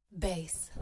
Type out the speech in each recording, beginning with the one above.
Bass.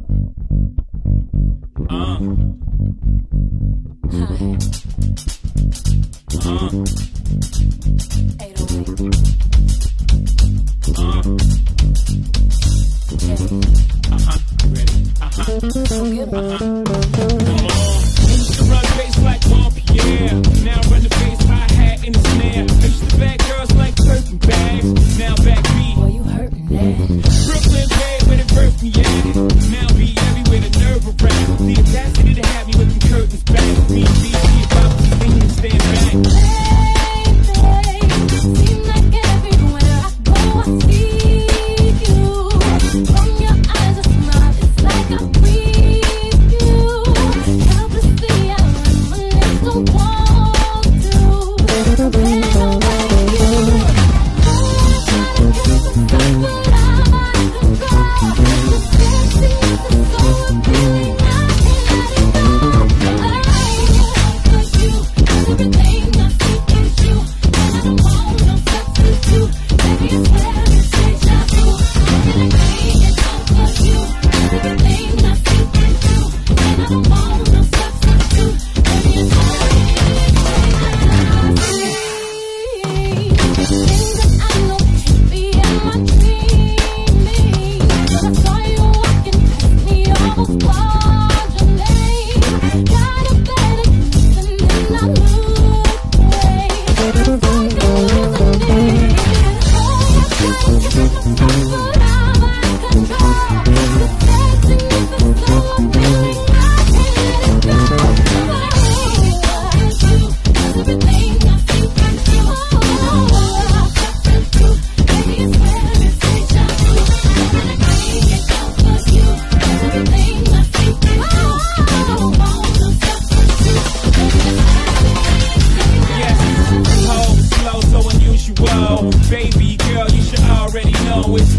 Baby girl, you should already know it's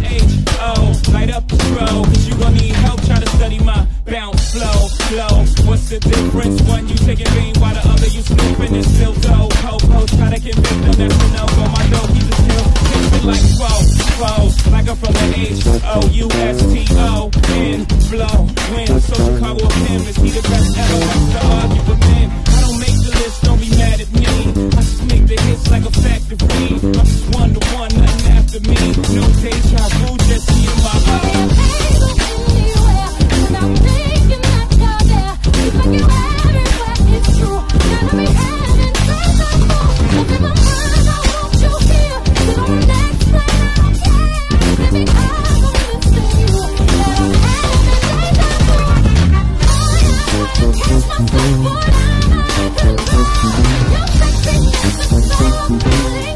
H-O. Light up the strobe, cause you gon' need help trying to study my bounce flow. What's the difference? One you taking vein while the other you snooping and still dope. Ho, try to convict them, that's a no-go. My dope, he just still tasting like foe. Like I'm from the H-O-U-S-T-O. Flow, win. So Chicago of him, is he the best ever? That's to argue with men. I don't make the list, don't be mad at me. I just make the hits like a factory. I'm just one to one, nothing after me. No deja vu, just see in my eyes. I'm thinking that you're there. It's like you're everywhere, it's true. Gotta be having trouble. Look in my mind, I want you here. Cause on the next plane, I don't care. Baby, I promise to you that I'm having deja vu. I can't catch myself, but I can know. Your sexiness is so appealing.